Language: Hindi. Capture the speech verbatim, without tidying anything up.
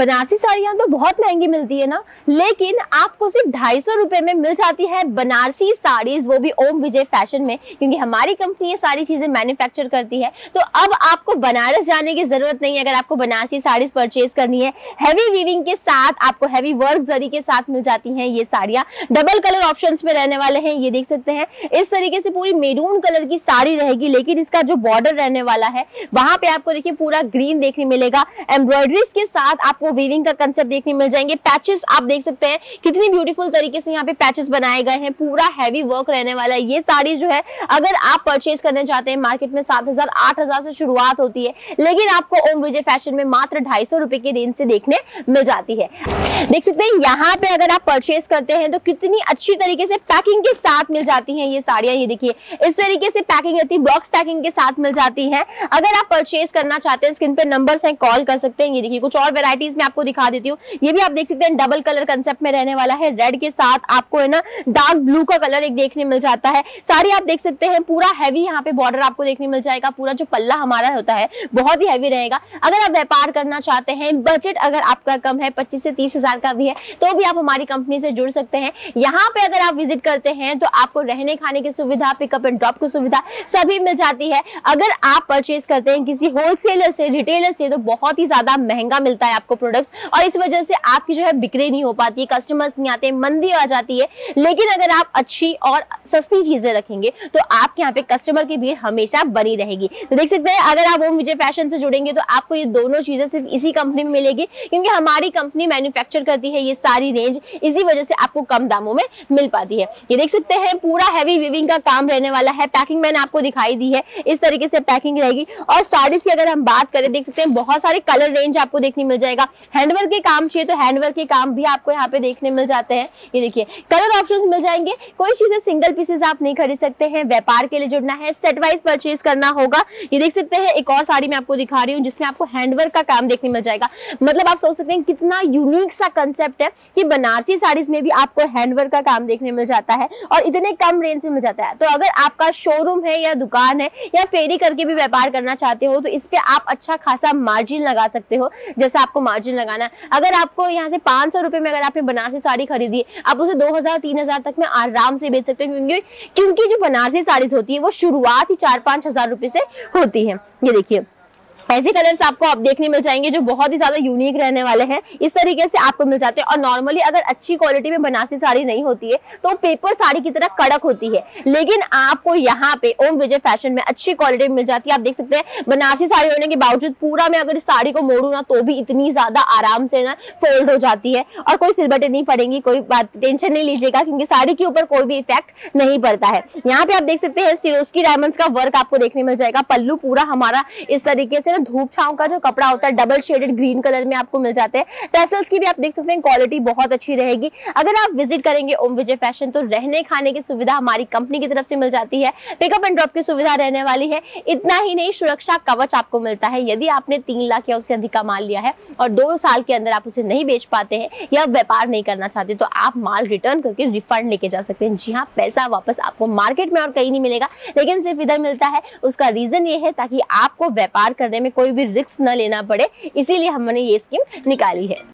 बनारसी साड़ियाँ तो बहुत महंगी मिलती है ना, लेकिन आपको सिर्फ ढाई सौ रुपए में मिल जाती है बनारसी साड़ीज, वो भी ओम विजय फैशन में, क्योंकि हमारी कंपनी ये सारी चीजें मैन्युफैक्चर करती है। तो अब आपको बनारस जाने की जरूरत नहीं है अगर आपको बनारसी साड़ीज परचेज करनी है। हैवी वीविंग के साथ, आपको हैवी वर्क जरी के साथ मिल जाती हैं ये साड़ियाँ। डबल कलर ऑप्शंस में रहने वाले हैं, ये देख सकते हैं। इस तरीके से पूरी मेरून कलर की साड़ी रहेगी, लेकिन इसका जो बॉर्डर रहने वाला है वहां पे आपको देखिए पूरा ग्रीन देखने मिलेगा। एम्ब्रॉयडरीज के साथ आपको वीविंग का कंसेप्ट देखने मिल जाएंगे। पैचेस आप देख सकते हैं कितनी ब्यूटीफुल तरीके से यहाँ पे पैचेस बनाए गए हैं। पूरा हैवी वर्क रहने वाला है। ये साड़ी जो है अगर आप परचेज करने चाहते हैं, मार्केट में सात हजार आठ हजार से शुरुआत होती है, लेकिन आपको ओम विजय फैशन में मात्र ढाई सौ रुपए की रेंज से देखने मिल जाती है। देख सकते हैं यहाँ पे अगर आप परचेज करते हैं तो कितनी अच्छी तरीके से पैकिंग के साथ मिल जाती हैं ये साड़ियां। ये देखिए इस तरीके से पैकिंग रहती है, बॉक्स पैकिंग के साथ मिल जाती है। अगर आप परचेज करना चाहते हैं, स्क्रीन पे नंबर्स हैं, कॉल कर सकते हैं। ये देखिए कुछ और वेराइटीज में आपको दिखा देती हूँ। ये भी आप देख सकते हैं डबल कलर कंसेप्ट में रहने वाला है। रेड के साथ आपको है ना डार्क ब्लू का कलर एक देखने मिल जाता है। साड़ी आप देख सकते हैं पूरा हैवी यहाँ पे बॉर्डर आपको देखने मिल जाएगा। पूरा जो पल्ला हमारा होता है बहुत ही हैवी रहेगा। अगर आप व्यापार करना चाहते हैं, बजट अगर आपका कम है, पच्चीस से तीस हजार का भी है, तो भी आप हमारी कंपनी से जुड़ सकते हैं। यहाँ पे अगर आप विजिट करते हैं तो आपको रहने खाने की सुविधा, पिकअप एंड ड्रॉप की सुविधा सभी मिल जाती है। अगर आप परचेज करते हैं किसी होलसेलर से, रिटेलर से, तो बहुत ही ज्यादा महंगा मिलता है आपको प्रोडक्ट्स, और इस वजह से आपकी जो है बिक्री नहीं हो पाती, कस्टमर्स नहीं आते, मंदी आ जाती है। लेकिन अगर आप अच्छी और सस्ती चीजें रखेंगे तो आपके यहाँ पे कस्टमर की भीड़ हमेशा बनी रहेगी। तो देख सकते हैं अगर आप ओम विजय फैशन से जुड़ेंगे तो आपको ये दोनों चीजें सिर्फ इसी कंपनी में मिलेगी, क्योंकि हमारी कंपनी मैन्युफैक्चर करती है ये सारी रेंज, इसी वजह से आपको कम दामों में मिल पाती है। ये देख सकते हैं पूरा हैवी वीविंग का काम रहने वाला है। पैकिंग मैंने आपको दिखाई दी है, इस तरीके से पैकिंग रहेगी। और साड़ीज की अगर हम बात करें, देख सकते हैं बहुत सारे कलर रेंज आपको देखने मिल जाएगा। हैंडवर्क के काम चाहिए तो हैंडवर्क के काम भी आपको यहाँ पे देखने मिल जाते हैं। ये देखिए कलर ऑप्शंस मिल जाएंगे। कोई चीजें सिंगल पीसेस आप नहीं खरीद सकते हैं। व्यापार के लिए जुड़ना है, सेट वाइज परचेज करना होगा। ये देख सकते हैं एक और साड़ी मैं आपको दिखा रही हूँ जिसमें आपको हैंडवर्क का काम देखने मिल जाएगा। मतलब आप सोच सकते हैं कितना यूनिक सा कंसेप्ट है कि बनारसी साड़ीज में भी आपको हैंडवर्क का काम देखने मिल जाता है और इतने कम रेंज में मिल जाता है। तो अगर आपका शोरूम है या दुकान है या फेरी करके भी व्यापार करना चाहते हो तो इस पे आप अच्छा खासा मार्जिन लगा सकते हो, जैसा आपको मार्जिन लगाना है। अगर आपको यहाँ से पांच सौ रुपए में अगर आपने बनारसी साड़ी खरीदी, आप उसे दो हजार तीन हजार तक में आराम से बेच सकते हो, क्योंकि क्योंकि जो बनारसी साड़ीज होती है वो शुरुआत ही चार पांच हजार रुपए से होती है। ये देखिए ऐसे कलर्स आपको आप देखने मिल जाएंगे जो बहुत ही ज्यादा यूनिक रहने वाले हैं। इस तरीके से आपको मिल जाते हैं। और नॉर्मली अगर अच्छी क्वालिटी में बनारसी साड़ी नहीं होती है तो पेपर साड़ी की तरह कड़क होती है, लेकिन आपको यहाँ पे ओम विजय फैशन में अच्छी क्वालिटी में मिल जाती है। आप देख सकते हैं बनारसी साड़ी होने के बावजूद पूरा मैं अगर इस साड़ी को मोड़ू ना तो भी इतनी ज्यादा आराम से ना फोल्ड हो जाती है और कोई सिलबटें नहीं पड़ेंगी। कोई बात टेंशन नहीं लीजिएगा, क्योंकि साड़ी के ऊपर कोई भी इफेक्ट नहीं पड़ता है। यहाँ पे आप देख सकते हैं सिरोस्की डायमंड्स का वर्क आपको देखने मिल जाएगा। पल्लू पूरा हमारा इस तरीके से धूप छांव का जो कपड़ा होता है डबल शेडेड ग्रीन कलर में आपको मिल जाते हैं। टैसल्स की भी आप देख सकते हैं क्वालिटी बहुत अच्छी रहेगी। अगर आप विजिट करेंगे ओम विजय फैशन तो रहने खाने की सुविधा हमारी कंपनी की तरफ से मिल जाती है। पिकअप एंड ड्रॉप की सुविधा रहने वाली है। इतना ही नहीं, सुरक्षा कवच आपको मिलता है। यदि आपने तीन लाख या उससे अधिक का माल लिया है और दो साल के अंदर आप उसे नहीं बेच पाते हैं या व्यापार नहीं करना चाहते तो आप माल रिटर्न करके रिफंड लेके जा सकते हैं। जी हाँ, पैसा वापस आपको मार्केट में और कहीं नहीं मिलेगा, लेकिन सिर्फ इधर मिलता है। उसका रीजन ये है ताकि आपको व्यापार करने में कोई भी रिस्क न लेना पड़े, इसीलिए हमने ये स्कीम निकाली है।